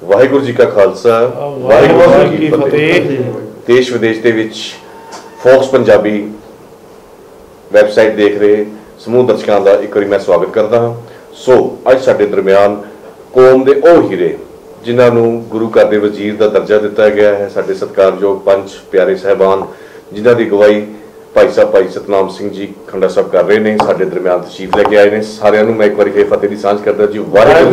ਵਾਹਿਗੁਰੂ ਜੀ ਕਾ ਖਾਲਸਾ ਵਾਹਿਗੁਰੂ ਜੀ ਕੀ ਫਤਿਹ। देश विदेश के फॉक्स पंजाबी वैबसाइट देख रहे समूह दर्शकों का एक बार मैं स्वागत करता हाँ। सो अज साडे दरम्यान कौम के वो हीरे जिन्होंने गुरु घर के वजीर का दर्जा दिता गया है, साडे सत्कारयोग पंच प्यारे साहबान जिन्हों की गवाही भाई साहब भाई सतनाम सिंह जी खंडा साहब कर रहे हैं, साडे दरम्यान तशरीफ लैके आए हैं। सारिਆਂ ਨੂੰ मैं एक बार फिर फतेह की सांझ करता जी। वाहिगुरू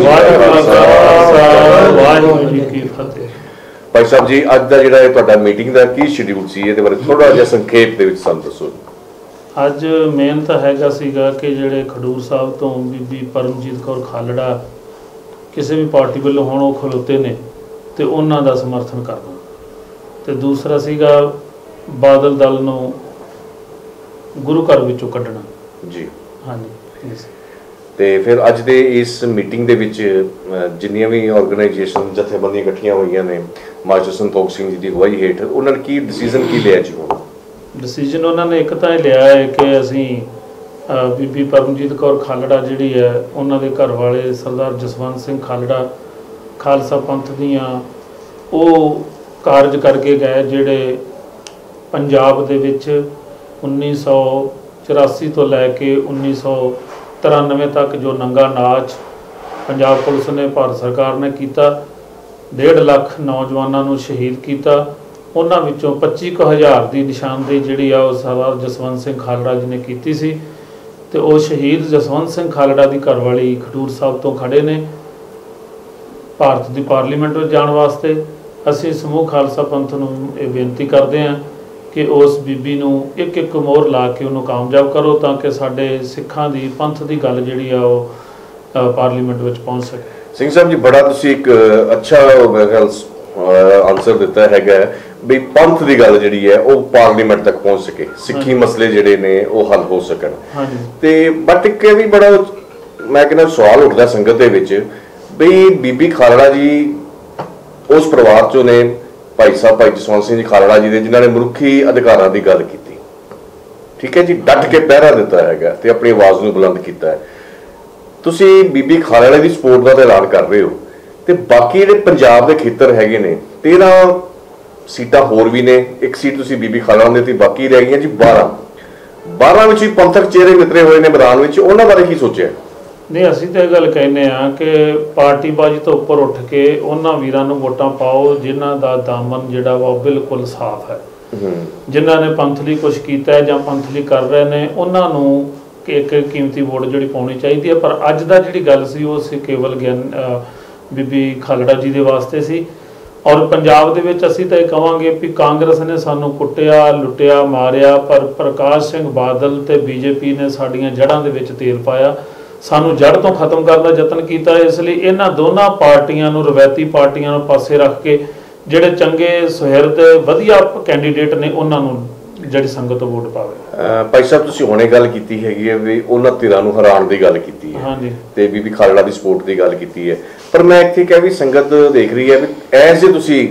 जी की फतेह। भाई साहब जी अज का जिहड़ा तुहाडा मीटिंग का की शेड्यूल सी इहदे बारे थोड़ा जिहा संखेप दे विच सानूं दसो। अज मेन तो हैगा सीगा कि जिहड़े खडूर साहब तो बीबी परमजीत कौर खालड़ा किसी भी पार्टी वालों हुण वो खलोते ने ते उन्हां दा समर्थन करना, ते दूसरा सीगा बादल दल नूं गुरु घर विचों कड्ढना जी। हाँ जी। ਤੇ ਫਿਰ ਅੱਜ ਦੇ ਇਸ ਮੀਟਿੰਗ ਦੇ ਵਿੱਚ ਜਿੰਨੀਆਂ ਵੀ ਆਰਗੇਨਾਈਜੇਸ਼ਨ ਜਥੇਬੰਦੀਆਂ ਇਕੱਠੀਆਂ ਹੋਈਆਂ ਨੇ ਮਾਸਟਰ ਸੰਤੋਖ ਸਿੰਘ ਜੀ ਦੀ ਅਗਵਾਈ ਹੇਠ ਉਹਨਾਂ ਨੇ ਕੀ ਡਿਸੀਜਨ ਕੀ ਲਿਆ ਜੀ? ਡਿਸੀਜਨ ਉਹਨਾਂ ਨੇ ਇੱਕ ਤਾਂ ਇਹ ਲਿਆ ਹੈ ਕਿ ਅਸੀਂ ਬੀਬੀ ਪਰਮਜੀਤ ਕੌਰ ਖਾਲੜਾ ਜਿਹੜੀ ਹੈ ਉਹਨਾਂ ਦੇ ਘਰ ਵਾਲੇ ਸਰਦਾਰ ਜਸਵੰਤ ਸਿੰਘ ਖਾਲੜਾ ਖਾਲਸਾ ਪੰਥ ਦੀਆਂ ਉਹ ਕਾਰਜ ਕਰਕੇ ਗਏ ਜਿਹੜੇ ਪੰਜਾਬ ਦੇ ਵਿੱਚ 1984 ਤੋਂ ਲੈ ਕੇ 1993 तक जो नंगा नाच पंजाब पुलिस ने भारत सरकार ने किया, 1.5 लाख नौजवानों शहीद किया, उन्हां विचों 25,000 की निशानदेही जिहड़ी आ सरदार जसवंत सिंह खालड़ा जी ने की सी। ते वो शहीद जसवंत सिंह खालड़ा की घरवाली खडूर साहब तो खड़े ने भारत की पार्लीमेंट में जाने वास्ते। असीं समूह खालसा पंथ नूं ये बेनती करते हैं कि उस बीबी नूं एक एक मोहर ला के उन्होंने कामयाब करो ताकि साडे सिखां दी पंथ की गल जिहड़ी आ वो पार्लीमेंट विच पहुँच सके। सिंह साहब जी बड़ा तुसीं एक अच्छा आंसर दिता हैगा भी पंथ की गल जिहड़ी है वो पार्लीमेंट तक पहुँच सके, सिक्खी मसले जिहड़े ने वो हल हो सकन। ते बट एक भी बड़ा मैं कहना सवाल उठदा संगत दे विच भी बीबी खालड़ा जी उस परिवार चों ने भाई साहब भाई जसवंत सिंह जी खालड़ा जी ने जिन्होंने मनुखी अधिकारों की गल की, ठीक है जी, डट के पहरा दिता है ते अपनी आवाज़ को बुलंद किया है। तुसी बीबी खालड़ा की सपोर्ट का तो ऐलान कर रहे हो तो बाकी जो पंजाब के खेतर है ने 13 सीटां होर भी ने, एक सीट तुसी बीबी खालड़ा ने दी, बाकी रह गई जी 12 में पंथक चेहरे मितरे हुए ने मैदान में, उन्होंने बारे की सोचा? नहीं असीं तो गल कहने कि पार्टीबाजी तो उपर उठ के उन्हां वीरां नूं वोटां पाओ जिन्हां दा दामन जिहड़ा वा बिल्कुल साफ है, जिन्हां ने पंथ लई कुछ कीता है जां पंथ लई कर रहे ने उन्हां नूं एक कीमती वोट जिहड़ी पाउणी चाहीदी है। पर अज दा जिहड़ी गल सी वो सी केवल ज्ञान बीबी खालड़ा जी दे वास्ते सी। और पंजाब दे विच असीं तां कहांगे भी कांग्रेस ने सानूं कुੱਟਿਆ लुੱਟਿਆ मारिया, पर प्रकाश सिंह बादल ते बीजेपी ने साडीआं जड़ां दे विच तेल पाया, सानू जड़ तो खत्म करने का यतन किया। इसलिए इन्हां दोनों पार्टियां नूं रवायती पार्टियां नूं पासे रख के जिहड़े चंगे सुहिरद वधिया कैंडीडेट ने उन्हां नूं जिहड़ी संगत वोट पावे। भाई साहब तुसीं हुणे गल कीती हैगी है भी उन्हां धिरां नूं हराउण दी गल कीती है, हाँ जी, ते बीबी खालड़ा दी सपोर्ट दी गल कीती है, पर मैं इत्थे कह भी संगत देख रही है भी एज ए तुसीं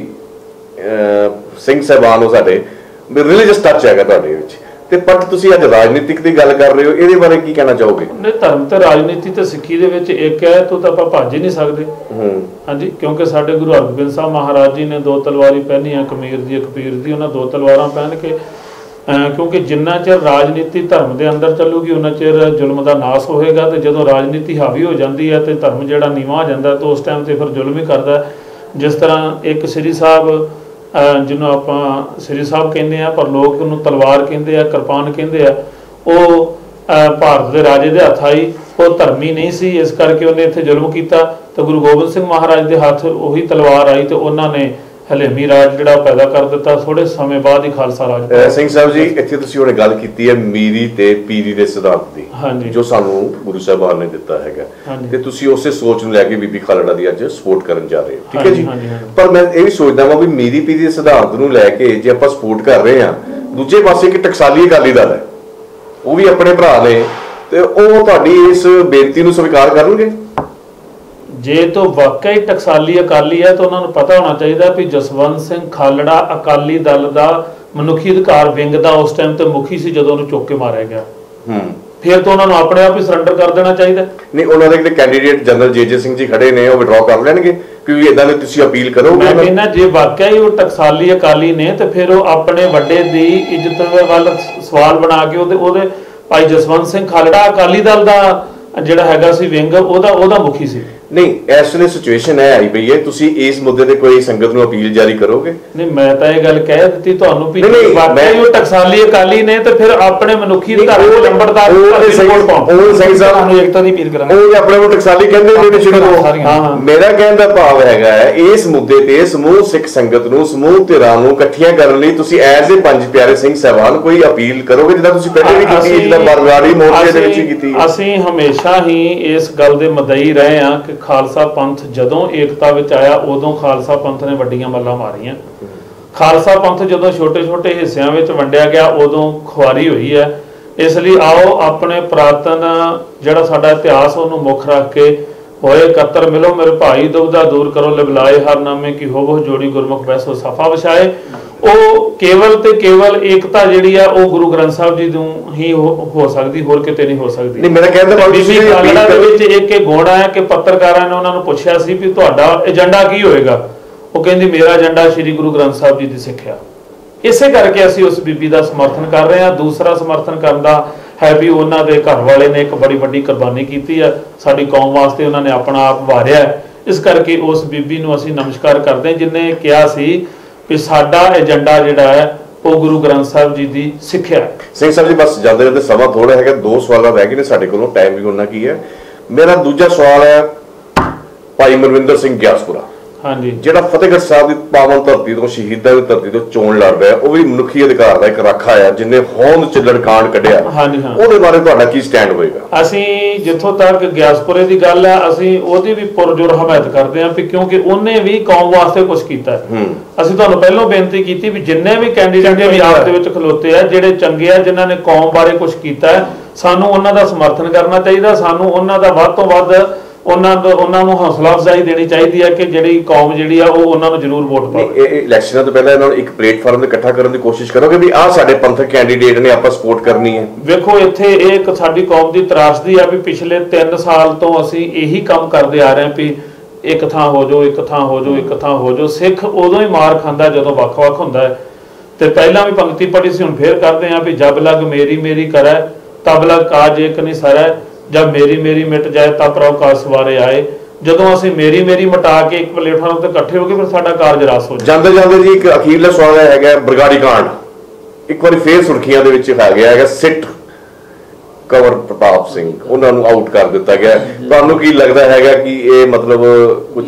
सिंह साहबान हो साडे भी रिलीजियस टच हैगा तुहाडे विच ते पर तुसीं अज राजनीतिक की गल कर रहे हो, इहदे बारे की कहना चाहोगे? नहीं धर्म ते राजनीति ते सिੱਖੀ ਦੇ ਵਿੱਚ एक है तो ਆਪਾਂ ਭੱਜ ही नहीं सकते। हाँ जी, क्योंकि साडे गुरु हरगोबिंद साहब महाराज जी ने 2 तलवारी पहनियां, कमीर दी कबीर दी, उन्हां 2 तलवारां पहन के क्योंकि जिन्ना चिर राजनीति धर्म के अंदर चलूगी उन्ना चिर जुल्म का नाश होएगा, तो जो राजनीति हावी हो जाती है तो धर्म जिहड़ा नीवां आ जाता तो उस टाइम तो फिर जुल्म ही करता है। जिस तरह एक श्री साहब जिन्हों आप श्री साहब कहते हैं पर लोग उन्होंने तलवार कहते हैं, किरपान कहते हैं, वो भारत के राजे के हथ आई, वो धर्मी नहीं सी, इस करके उन्हें इत्थे जुल्म किया। तो गुरु गोबिंद सिंह महाराज के हथ वही तलवार आई तो उन्होंने हलेमी राज जिहड़ा पैदा कर दिता, थोड़े समय बाद ही खालसा राज। सिंह साहब जी इत्थे तुसीं हुणे गल कीती है मीरी ते पीरी दे सिद्धांत दी, हाँ जी, जो सानू गुरु साहबान ने दिता हैगा, हाँ ते तुसीं उसे सोच नूं लैके बीबी खालड़ा दी अज सपोर्ट करन जा रहे हो, ठीक है जी। पर मैं ये भी सोचदा वां भी मीरी पीरी दे सिद्धांत नूं लैके जे आपां सपोर्ट कर रहे हां, दूजे पासे कि टकसाली अकाली दल है वो भी अपने भरा ने ते ओह तुहाडी इस बेनती नूं स्वीकार करनगे? जे तो वाकई टकसाली अकाली है तो उन्होंने पता होना चाहिए भी जसवंत सिंह खालड़ा अकाली दल का मनुखी अधिकार विंग का उस टाइम तो मुखी से जो चुक के मारिया गया, ਫਿਰ ਤਾਂ ਉਹਨਾਂ ਨੂੰ ਆਪਣੇ ਆਪ ਹੀ ਸਰੈਂਡਰ ਕਰ ਦੇਣਾ ਚਾਹੀਦਾ। ਨਹੀਂ, ਉਹਨਾਂ ਦੇ ਜਿਹੜੇ ਕੈਂਡੀਡੇਟ ਜਨਰਲ ਜੇ ਸਿੰਘ ਜੀ ਖੜੇ ਨੇ ਉਹ ਵਿਡਰਾਅ ਕਰ ਲੈਣਗੇ ਕਿਉਂਕਿ ਇਦਾਂ ਦੇ ਤੁਸੀਂ ਅਪੀਲ ਕਰੋਗੇ। ਮੈਂ ਕਹਿੰਦਾ ਜੇ ਵਾਕਿਆ ਹੀ ਉਹ ਟਕਸਾਲੀ ਅਕਾਲੀ ਨੇ ਤੇ ਫਿਰ ਉਹ ਆਪਣੇ ਵੱਡੇ ਦੀ ਇੱਜ਼ਤ ਦੇ ਵੱਲ ਸਵਾਲ ਬਣਾ ਕੇ ਉਹਦੇ ਭਾਈ ਜਸਵੰਤ ਸਿੰਘ ਖਾਲੜਾ ਅਕਾਲੀ ਦਲ ਦਾ ਜਿਹੜਾ ਹੈਗਾ ਸੀ ਵਿੰਗ ਉਹਦਾ ਮੁਖੀ ਸੀ। ਨਹੀਂ, ਇਸ ਵੇਲੇ ਸਿਚੁਏਸ਼ਨ ਹੈ ਆਈ ਪਈ ਹੈ, ਤੁਸੀਂ ਇਸ ਮੁੱਦੇ ਤੇ ਕੋਈ ਸੰਗਤ ਨੂੰ ਅਪੀਲ ਜਾਰੀ ਕਰੋਗੇ? ਨਹੀਂ, ਮੈਂ ਤਾਂ ਇਹ ਗੱਲ ਕਹਿ ਦਿੱਤੀ ਤੁਹਾਨੂੰ ਵੀ ਵਾਕਿਆ ਹੀ ਉਹ ਟਕਸਾਲੀ ਅਕਾਲੀ ਨੇ ਤੇ ਫਿਰ ਆਪਣੇ ਮਨੁੱਖੀ ਅਧਿਕਾਰ ਦੇ ਲੰਬੜਦਾਰ ਉਹ ਸਹੀ ਸਾਹਿਬ ਨੂੰ ਏਕਤਾ ਦੀ ਅਪੀਲ ਕਰਾਂਗੇ। ਉਹ ਆਪਣੇ ਨੂੰ ਟਕਸਾਲੀ ਕਹਿੰਦੇ ਨੇ ਸ਼ੁਰੂ ਤੋਂ। ਮੇਰਾ ਕਹਿਣ ਦਾ ਭਾਵ ਹੈਗਾ ਹੈ ਇਸ ਮੁੱਦੇ ਤੇ ਸਮੂਹ ਸਿੱਖ ਸੰਗਤ ਨੂੰ, ਸਮੂਹ ਧਿਰਾਂ ਨੂੰ ਇਕੱਠੀਆਂ ਕਰਨ ਲਈ ਤੁਸੀਂ ਐਜ਼ ਏ ਪੰਜ ਪਿਆਰੇ ਸਿੰਘ ਸਾਹਿਬਾਨ ਕੋਈ ਅਪੀਲ ਕਰੋਗੇ ਜਿੱਦਾਂ ਤੁਸੀਂ ਪਹਿਲੇ ਵੀ ਕੀਤੀ, ਜਿੱਦਾਂ ਬਰਗਾੜੀ ਮੋਰਚੇ ਦੇ ਵਿੱਚ ਕੀਤੀ? ਅਸੀਂ ਹਮੇਸ਼ਾ ਹੀ ਇਸ ਗੱਲ ਦੇ ਮਦਈ ਰਹੇ ਹਾਂ ਕਿ ਖਾਲਸਾ ਪੰਥ ਜਦੋਂ ਏਕਤਾ ਵਿੱਚ ਆਇਆ ਉਦੋਂ ਖਾਲਸਾ ਪੰਥ ਨੇ ਵੱਡੀਆਂ ਮੱਲਾਂ ਮਾਰੀਆਂ। ਖਾਲਸਾ ਪੰਥ ਜਦੋਂ ਛੋਟੇ-ਛੋਟੇ ਹਿੱਸਿਆਂ ਵਿੱਚ ਵੰਡਿਆ ਗਿਆ ਉਦੋਂ ਖੁਆਰੀ ਹੋਈ ਹੈ। ਇਸ ਲਈ ਆਓ ਆਪਣੇ ਪੁਰਾਤਨ ਜਿਹੜਾ ਸਾਡਾ ਇਤਿਹਾਸ ਉਹਨੂੰ ਮੁੱਖ ਰੱਖ ਕੇ ਹੋਏ ਇਕੱਤਰ ਮਿਲੋ ਮੇਰੇ ਭਾਈ ਦੁਬਦਾ ਦੂਰ ਕਰੋ ਲਿਬਲਾਏ ਹਰਨਾਮੇ ਕੀ ਹੋਵੋ ਜੋੜੀ ਗੁਰਮੁਖ ਬੈਸੋ ਸਫਾ ਵਿਛਾਏ। ਉਹ ਕੇਵਲ ਤੇ ਕੇਵਲ ਏਕਤਾ ਜਿਹੜੀ ਆ ਉਹ ਗੁਰੂ ਗ੍ਰੰਥ ਸਾਹਿਬ ਜੀ ਨੂੰ ਹੀ ਹੋ ਸਕਦੀ, ਹੋਰ ਕਿਤੇ ਨਹੀਂ ਹੋ ਸਕਦੀ। ਨਹੀਂ, ਮੇਰਾ ਕਹਿਣ ਦਾ ਭਾਵ ਬੀਬੀ ਖਾਲੜਾ ਦੇ ਵਿੱਚ ਇੱਕ ਗੁਣ ਹੈ ਕਿ ਪੱਤਰਕਾਰਾਂ ਨੇ ਉਹਨਾਂ ਨੂੰ ਪੁੱਛਿਆ ਸੀ ਵੀ ਤੁਹਾਡਾ ਏਜੰਡਾ ਕੀ ਹੋਏਗਾ, ਉਹ ਕਹਿੰਦੀ ਮੇਰਾ ਏਜੰਡਾ ਸ੍ਰੀ ਗੁਰੂ ਗ੍ਰੰਥ ਸਾਹਿਬ ਜੀ ਦੀ ਸਿੱਖਿਆ। ਇਸੇ ਕਰਕੇ ਅਸੀਂ ਉਸ ਬੀਬੀ ਦਾ ਸਮਰਥਨ ਕਰ ਰਹੇ ਹਾਂ। ਦੂਸਰਾ ਸਮਰਥਨ ਕਰਨ ਦਾ ਹੈ ਵੀ ਉਹਨਾਂ ਦੇ ਘਰ ਵਾਲੇ ਨੇ ਇੱਕ ਬੜੀ ਵੱਡੀ ਕੁਰਬਾਨੀ ਕੀਤੀ ਹੈ, ਸਾਡੀ ਕੌਮ ਵਾਸਤੇ ਉਹਨਾਂ ਨੇ ਆਪਣਾ ਆਪ ਵਾਰਿਆ। ਇਸ ਕਰਕੇ ਉਸ ਬੀਬੀ ਨੂੰ ਅਸੀਂ ਨਮਸਕਾਰ ਕਰਦੇ ਹਾਂ ਜਿਨਨੇ ਕਿਹਾ ਸੀ ਵੀ ਸਾਡਾ ਏਜੰਡਾ ਜਿਹੜਾ ਹੈ ਉਹ ਗੁਰੂ ਗ੍ਰੰਥ ਸਾਹਿਬ ਜੀ ਦੀ ਸਿੱਖਿਆ ਹੈ। ਸਿੰਘ ਸਾਹਿਬ ਜੀ, ਬਸ ਜਾਂਦੇ ਜਾਂਦੇ ਸਮਾਂ ਥੋੜਾ ਹੈਗਾ, 2 ਸਵਾਲ ਰਹਿ ਗਏ ਨੇ ਸਾਡੇ ਕੋਲੋਂ, ਟਾਈਮ ਵੀ ਉਹਨਾਂ ਕੀ ਹੈ। ਮੇਰਾ ਦੂਜਾ ਸਵਾਲ ਹੈ ਭਾਈ ਮਨਵਿੰਦਰ ਸਿੰਘ ਗਿਆਸਪੁਰਾ, ਹਾਂਜੀ, ਜਿਹੜਾ ਫਤਿਹਗੜ੍ਹ ਸਾਹਿਬ ਦੀ ਪਾਵਨ ਧਰਤੀ ਤੋਂ, ਸ਼ਹੀਦਾਂ ਦੀ ਧਰਤੀ ਤੋਂ ਚੋਣ ਲੜ ਰਿਹਾ, ਉਹ ਵੀ ਮਨੁੱਖੀ ਅਧਿਕਾਰ ਦਾ ਇੱਕ ਰਾਖਾ ਆ ਜਿਨੇ ਹੋਂਦ ਚੱਲਣ ਕਾਂਡ ਕੱਢਿਆ। ਹਾਂਜੀ ਹਾਂ, ਉਹਦੇ ਬਾਰੇ ਤੁਹਾਡਾ ਕੀ ਸਟੈਂਡ ਹੋਏਗਾ? ਅਸੀਂ ਜਿੱਥੋਂ ਤੱਕ ਗਿਆਸਪੁਰੇ ਦੀ ਗੱਲ ਹੈ ਅਸੀਂ ਉਹਦੀ ਵੀ ਪੁਰਜੋਰ ਹਮਾਇਤ ਕਰਦੇ ਹਾਂ ਵੀ ਕਿਉਂਕਿ ਉਹਨੇ ਵੀ ਕੌਮ ਵਾਸਤੇ ਕੁਝ ਕੀਤਾ। ਅਸੀਂ ਤੁਹਾਨੂੰ ਪਹਿਲਾਂ ਬੇਨਤੀ ਕੀਤੀ ਵੀ ਜਿੰਨੇ ਵੀ ਕੈਂਡੀਡੇਟ ਪੰਜਾਬ ਦੇ ਵਿੱਚ ਖਲੋਤੇ ਆ ਜਿਹੜੇ ਚੰਗੇ ਆ, ਜਿਨ੍ਹਾਂ ਨੇ ਕੌਮ ਬਾਰੇ ਕੁਝ ਕੀਤਾ, ਸਾਨੂੰ ਉਹਨਾਂ ਦਾ ਸਮਰਥਨ ਕਰਨਾ ਚਾਹੀਦਾ। ਸਾਨੂੰ ਉਹਨਾਂ ਦਾ ਵੱਧ ਤੋਂ ਵੱਧ ਉਹਨਾਂ ਨੂੰ ਹੌਸਲਾ ਅਫਜ਼ਾਈ ਦੇਣੀ ਚਾਹੀਦੀ ਹੈ ਕਿ ਜਿਹੜੀ ਕੌਮ ਜਿਹੜੀ ਆ ਉਹ ਉਹਨਾਂ ਨੂੰ ਜ਼ਰੂਰ ਵੋਟ ਪਾਵੇ। ਇਹ ਇਲੈਕਸ਼ਨਾਂ ਤੋਂ ਪਹਿਲਾਂ ਇਹਨਾਂ ਨੂੰ ਇੱਕ ਪਲੇਟਫਾਰਮ ਤੇ ਇਕੱਠਾ ਕਰਨ ਦੀ ਕੋਸ਼ਿਸ਼ ਕਰੋਗੇ ਵੀ ਆਹ ਸਾਡੇ ਪੰਥਕ ਕੈਂਡੀਡੇਟ ਨੇ, ਆਪਾਂ ਸਪੋਰਟ ਕਰਨੀ ਹੈ? ਵੇਖੋ, ਇੱਥੇ ਇਹ ਇੱਕ ਸਾਡੀ ਕੌਮ ਦੀ ਤਰਾਸਦੀ ਆ ਵੀ ਪਿਛਲੇ 3 ਸਾਲ ਤੋਂ ਅਸੀਂ ਇਹੀ ਕੰਮ ਕਰਦੇ ਆ ਰਹੇ ਹਾਂ ਵੀ ਇੱਕ ਥਾਂ ਹੋ ਜਾਓ, ਇੱਕ ਥਾਂ ਹੋ ਜਾਓ, ਇੱਕ ਥਾਂ ਹੋ ਜਾਓ। ਸਿੱਖ ਉਦੋਂ ਹੀ ਮਾਰ ਖਾਂਦਾ ਜਦੋਂ ਵੱਖ-ਵੱਖ ਹੁੰਦਾ ਹੈ। ਤੇ ਪਹਿਲਾਂ ਵੀ ਪੰਕਤੀ ਪੜ੍ਹੀ ਸੀ, ਹੁਣ ਫੇਰ ਕਰਦੇ ਹਾਂ ਵੀ ਜਬ ਲਗ ਮੇਰੀ ਮੇਰੀ ਕਰੈ ਤਬ ਲਗ ਕਾਜ ਏਕ ਨਹੀਂ ਸਰੈ, ਜਦ ਮੇਰੀ ਮੇਰੀ ਮਿਟ ਜਾਏ ਤਾਂ ਪ੍ਰਭ ਕਾਜ ਸਵਾਰੇ ਆਏ। ਜਦੋਂ ਅਸੀਂ ਮੇਰੀ ਮੇਰੀ ਮਿਟਾ ਕੇ ਇੱਕ ਪਲੇਟਫਾਰਮ ਤੇ ਇਕੱਠੇ ਹੋ ਕੇ ਫਿਰ ਸਾਡਾ ਕਾਰਜ ਰਾਸ ਹੋ ਜਾਂਦਾ। ਜਾਂਦੇ ਜਾਂਦੇ ਜੀ ਇੱਕ ਅਖੀਰਲਾ ਸਵਾਲ ਹੈਗਾ ਬਰਗਾੜੀ ਕਾਂਡ, ਇੱਕ ਵਾਰੀ ਫੇਰ ਸੁਰਖੀਆਂ ਦੇ ਵਿੱਚ ਹੈਗਾ ਸਿੱਟ ਕੰਵਰ ਪ੍ਰਤਾਪ ਸਿੰਘ, ਉਹਨਾਂ ਨੂੰ ਆਊਟ ਕਰ ਦਿੱਤਾ ਗਿਆ। ਤੁਹਾਨੂੰ ਕੀ ਲੱਗਦਾ ਹੈਗਾ ਕਿ ਇਹ ਮਤਲਬ ਕੁਝ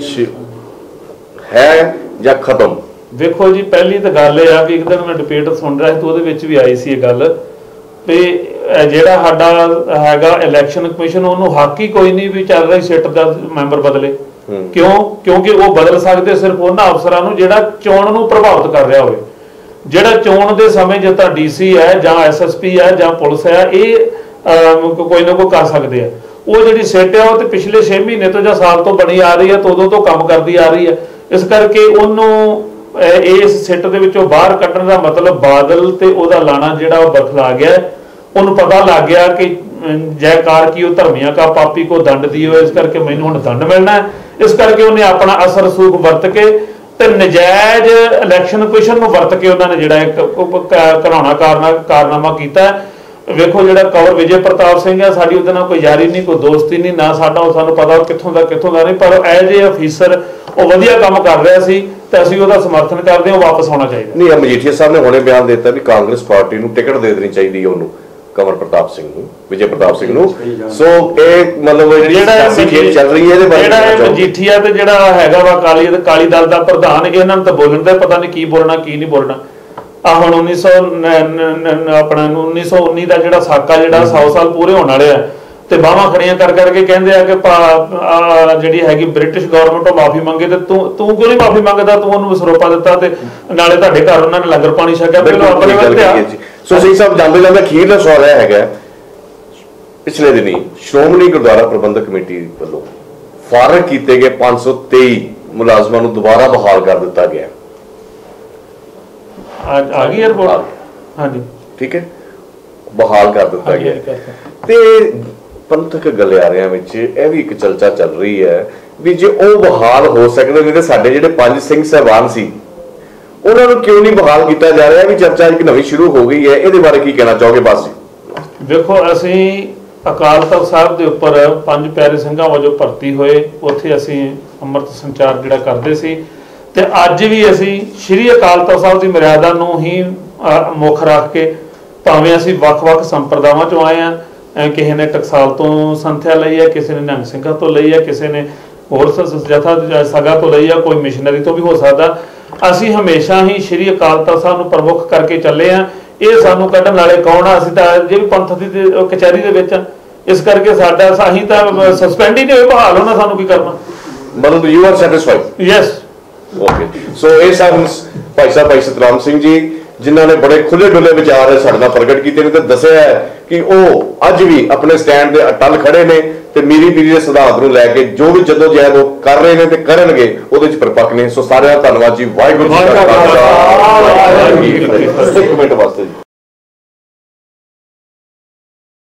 ਹੈ ਜਾਂ ਖਤਮ? ਵੇਖੋ ਜੀ, ਪਹਿਲੀ ਤਾਂ ਗੱਲ ਇਹ ਆ ਵੀ ਇੱਕ ਦਿਨ ਮੈਂ ਡਿਬੇਟ ਸੁਣ ਰਿਹਾ ਸੀ ਤੇ ਉਹਦੇ ਵਿੱਚ ਵੀ ਆਈ ਸੀ ਇਹ ਗੱਲ ਵੀ ਜਿਹੜਾ ਸਾਡਾ ਹੈਗਾ ਇਲੈਕਸ਼ਨ ਕਮਿਸ਼ਨ, ਉਹਨੂੰ ਹੱਕ ਹੀ ਕੋਈ ਨਹੀਂ ਵੀ ਚੱਲ ਰਹੀ ਸਿੱਟ ਦਾ ਮੈਂਬਰ ਬਦਲੇ। ਕਿਉਂਕਿ ਉਹ ਬਦਲ ਸਕਦੇ ਸਿਰਫ ਉਹਨਾਂ ਅਫਸਰਾਂ ਨੂੰ ਜਿਹੜਾ ਚੋਣ ਨੂੰ ਪ੍ਰਭਾਵਿਤ ਕਰ ਰਿਹਾ ਹੋਵੇ। ਜਿਹੜਾ ਚੋਣ ਦੇ ਸਮੇਂ ਜੇ ਤਾਂ ਡੀਸੀ ਹੈ ਜਾਂ ਐਸਐਸਪੀ ਹੈ ਜਾਂ ਪੁਲਿਸ ਹੈ, ਇਹ ਕੋਈ ਨਾ ਕੋਈ ਕਰ ਸਕਦੇ ਆ। ਉਹ ਜਿਹੜੀ ਸਿੱਟ ਆ ਉਹ ਤੇ ਪਿਛਲੇ 6 ਮਹੀਨੇ ਤੋਂ ਜਾਂ ਸਾਲ ਤੋਂ ਬਣੀ ਆ ਰਹੀ ਹੈ, ਤੋਂ ਉਦੋਂ ਤੋਂ ਕੰਮ ਕਰਦੀ ਆ ਰਹੀ ਹੈ। ਇਸ ਕਰਕੇ ਉਹਨੂੰ ਇਸ ਸਿੱਟ ਦੇ ਵਿੱਚੋਂ ਬਾਹਰ ਕੱਢਣ ਦਾ ਮਤਲਬ ਬਾਦਲ ਤੇ ਉਹਦਾ ਲਾਣਾ ਜਿਹੜਾ ਉਹ ਬਖਲਾ ਗਿਆ। ਉਹਨੂੰ ਪਤਾ ਲੱਗ ਗਿਆ ਕਿ ਜੈਕਾਰ ਕੀ ਉਹ ਧਰਮੀਆਂ ਕਾ ਪਾਪੀ ਕੋ ਦੰਡ ਦੀ ਹੋਏ, ਇਸ ਕਰਕੇ ਮੈਨੂੰ ਹੁਣ ਦੰਡ ਮਿਲਣਾ। ਇਸ ਕਰਕੇ ਉਹਨੇ ਆਪਣਾ ਅਸਰ ਸੂਖ ਵਰਤ ਕੇ ਤੇ ਨਜਾਇਜ਼ ਇਲੈਕਸ਼ਨ ਕਮਿਸ਼ਨ ਨੂੰ ਵਰਤ ਕੇ ਉਹਨਾਂ ਨੇ ਜਿਹੜਾ ਇੱਕ ਘਰਾਣਾ ਕਾਰਨਾਮਾ ਕੀਤਾ। ਵੇਖੋ, ਜਿਹੜਾ ਕੰਵਰ ਵਿਜੇ ਪ੍ਰਤਾਪ ਸਿੰਘ ਹੈ, ਸਾਡੀ ਉਹਦੇ ਨਾਲ ਕੋਈ ਯਾਰੀ ਨਹੀਂ, ਕੋਈ ਦੋਸਤੀ ਨਹੀਂ, ਨਾ ਸਾਡਾ ਸਾਨੂੰ ਪਤਾ ਕਿੱਥੋਂ ਦਾ ਨਹੀਂ, ਪਰ ਐਜ਼ ਏ ਅਫੀਸਰ ਉਹ ਵਧੀਆ ਕੰਮ ਕਰ ਰਿਹਾ ਸੀ ਤੇ ਅਸੀਂ ਉਹਦਾ ਸਮਰਥਨ ਕਰਦੇ ਹਾਂ। ਵਾਪਸ ਆਉਣਾ ਚਾਹੀਦਾ। ਨਹੀਂ, ਮਜੀਠੀਆ ਸਾਹਿਬ ਨੇ ਹੁਣੇ ਬਿਆਨ ਦਿੱਤਾ ਵੀ ਕਾਂਗਰਸ ਪਾਰਟੀ ਨੂੰ ਟਿਕਟ ਦੇ ਦੇਣੀ ਚਾਹੀਦੀ ਹੈ ਉਹਨੂੰ, ਕੰਵਰ ਪ੍ਰਤਾਪ ਸਿੰਘ ਨੂੰ, ਵਿਜੇ ਪ੍ਰਤਾਪ ਸਿੰਘ ਨੂੰ। ਸੋ ਇਹ ਮਤਲਬ ਜਿਹੜਾ ਖੇਡ ਚੱਲ ਰਹੀ ਹੈ ਇਹਦੇ ਬਾਰੇ ਜਿਹੜਾ ਮਜੀਠੀਆ ਤੇ ਜਿਹੜਾ ਹੈਗਾ ਵਾ ਅਕਾਲੀ ਦਲ ਦਾ ਪ੍ਰਧਾਨ, ਇਹਨਾਂ ਨੂੰ ਤਾਂ ਬੋਲਣ ਦਾ ਪਤਾ ਨਹੀਂ ਕੀ ਬੋਲਣਾ ਕੀ ਨਹੀਂ ਬੋਲਣਾ। ਆ ਹੁਣ 1919 ਦਾ ਜਿਹੜਾ ਸਾਕਾ ਜਿਹੜਾ 100 ਸਾਲ ਪੂਰੇ ਹੋਣ ਵਾਲੇ ਆ ਤੇ ਬਾਹਾਂ ਖੜੀਆਂ ਕਰ ਕਰਕੇ ਕਹਿੰਦੇ ਆ ਕਿ ਜਿਹੜੀ ਹੈਗੀ ਬ੍ਰਿਟਿਸ਼ ਗਵਰਨਮੈਂਟ ਉਹ ਮਾਫੀ ਮੰਗੇ ਤੇ ਤੂੰ ਕਿਉਂ ਨਹੀਂ ਮਾਫੀ ਮੰਗਦਾ? ਤੂੰ ਉਹਨੂੰ ਸਰੋਪਾ ਦਿੱਤਾ ਤੇ ਨਾਲੇ ਤੁਹਾਡੇ ਘਰ ਉਹਨਾਂ ਨੇ ਲੰਗਰ ਪਾਣੀ ਛਕਿਆ। ਪਹਿਲਾਂ ਆਪਣੇ ਵੱਲ ਆ। ਸੋ ਸਿੰਘ ਸਾਹਿਬ, ਜਾਂਦੇ ਜਾਂਦੇ ਅਖੀਰਲਾ ਸਵਾਲ ਇਹ ਹੈਗਾ, ਪਿਛਲੇ ਦਿਨੀ ਸ਼੍ਰੋਮਣੀ ਗੁਰਦੁਆਰਾ ਪ੍ਰਬੰਧਕ ਕਮੇਟੀ ਵੱਲੋਂ ਫਾਰਗ ਕੀਤੇ ਗਏ 523 ਮੁਲਾਜ਼ਮਾਂ ਨੂੰ ਦੁਬਾਰਾ ਬਹਾਲ ਕਰ ਦਿੱਤਾ ਗਿਆ। ਆ ਗਈ ਰਿਪੋਰਟ? ਹਾਂਜੀ, ਠੀਕ ਹੈ। ਬਹਾਲ ਕਰ ਦਿੱਤਾ ਗਿਆ। ਤੇ ਪੰਥਕ ਗਲਿਆਰਿਆਂ ਵਿੱਚ ਇਹ ਵੀ ਇੱਕ ਚਰਚਾ ਚੱਲ ਰਹੀ ਹੈ ਵੀ ਜੇ ਉਹ ਬਹਾਲ ਹੋ ਸਕਦੇ ਨੇ ਤੇ ਸਾਡੇ ਜਿਹੜੇ 5 ਸਿੰਘ ਸਾਹਿਬਾਨ ਸੀ ਉਹਨਾਂ ਨੂੰ ਕਿਉਂ ਨਹੀਂ ਬਹਾਲ ਕੀਤਾ ਜਾ ਰਿਹਾ? ਵੀ ਚਰਚਾ ਇੱਕ ਨਵੀਂ ਸ਼ੁਰੂ ਹੋ ਗਈ ਹੈ, ਇਹਦੇ ਬਾਰੇ ਕੀ ਕਹਿਣਾ ਚਾਹੋਗੇ? ਬਸ ਵੇਖੋ, ਅਸੀਂ ਅਕਾਲ ਤਖ਼ਤ ਸਾਹਿਬ ਦੇ ਉੱਪਰ 5 ਪਿਆਰੇ ਸਿੰਘਾਂ ਵਜੋਂ ਭਰਤੀ ਹੋਏ, ਉੱਥੇ ਅਸੀਂ ਅੰਮ੍ਰਿਤ ਸੰਚਾਰ ਜਿਹੜਾ ਕਰਦੇ ਸੀ ਤੇ ਅੱਜ ਵੀ ਅਸੀਂ ਸ਼੍ਰੀ ਅਕਾਲ ਤਖ਼ਤ ਸਾਹਿਬ ਦੀ ਮਰਿਆਦਾ ਨੂੰ ਹੀ ਮੁੱਖ ਰੱਖ ਕੇ, ਭਾਵੇਂ ਅਸੀਂ ਵੱਖ-ਵੱਖ ਸੰਪਰਦਾਵਾਂ ਚੋਂ ਆਏ ਹਾਂ, ਕਿਸੇ ਨੇ ਟਕਸਾਲ ਤੋਂ ਸੰਥਿਆ ਲਈ ਹੈ, ਕਿਸੇ ਨੇ ਨਿਹੰਗ ਸਿੰਘਾਂ ਤੋਂ ਲਈ ਹੈ, ਕਿਸੇ ਨੇ ਹੋਰ ਜਥਾ ਸਗਾ ਤੋਂ ਲਈ ਹੈ, ਕੋਈ ਮਿਸ਼ਨਰੀ ਤੋਂ ਵੀ ਹੋ ਸਕਦਾ। ਅਸੀਂ ਹਮੇਸ਼ਾ ਹੀ ਸ਼੍ਰੀ ਅਕਾਲ ਤਖ਼ਤ ਸਾਹਿਬ ਨੂੰ ਪ੍ਰਮੁੱਖ ਕਰਕੇ ਚੱਲੇ ਹਾਂ। ਇਹ ਸਾਨੂੰ ਕੱਢਣ ਵਾਲੇ ਕੌਣ ਆ? ਅਸੀਂ ਤਾਂ ਜੇ ਵੀ ਪੰਥ ਦੀ ਕਚਹਿਰੀ ਦੇ ਵਿੱਚ, ਇਸ ਕਰਕੇ ਸਾਡਾ ਅਸੀਂ ਤਾਂ ਸਸਪੈਂਡ ਹੀ ਨਹੀਂ ਹੋਏ, ਬਹਾਲ ਹੋਣਾ ਸਾਨੂੰ ਕੀ ਕਰਨਾ। ਮਤਲਬ you are satisfied? Yes. Okay, so ਇਹ ਸਨ ਭਾਈ ਸਾਹਿਬ ਭਾਈ ਸਤਨਾਮ ਸਿੰਘ ਜੀ, ਜਿਨ੍ਹਾਂ ਨੇ ਬੜੇ ਖੁੱਲੇ ਡੁੱਲੇ ਵਿਚਾਰ ਸਾਡੇ ਨਾਲ ਪ੍ਰਗਟ ਕੀਤੇ ਨੇ ਤੇ ਦੱਸਿਆ ਹੈ ਕਿ ਉਹ ਅੱਜ ਵੀ ਆਪਣੇ ਸਟੈਂਡ ਦੇ ਅਟੱਲ ਖੜੇ ਨੇ ਤੇ ਮੀਰੀ ਪੀਰੀ ਦੇ ਸਿਧਾਂਤ ਨੂੰ ਲੈ ਕੇ ਜੋ ਵੀ ਜਦੋਂ ਜਹਿਦ ਉਹ ਕਰ ਰਹੇ ਨੇ ਤੇ ਕਰਨਗੇ ਉਹਦੇ ਚ ਪਰਪੱਕ ਨੇ। ਸੋ ਸਾਰਿਆਂ ਦਾ ਧੰਨਵਾਦ ਜੀ। ਵਾਹਿਗੁਰੂ ਜੀ ਕਾ ਖਾਲਸਾ, ਵਾਹਿਗੁਰੂ ਜੀ ਕੀ ਫਤਿਹ। ਇੱਕ ਮਿੰਟ ਵਾਸਤੇ ਜੀ।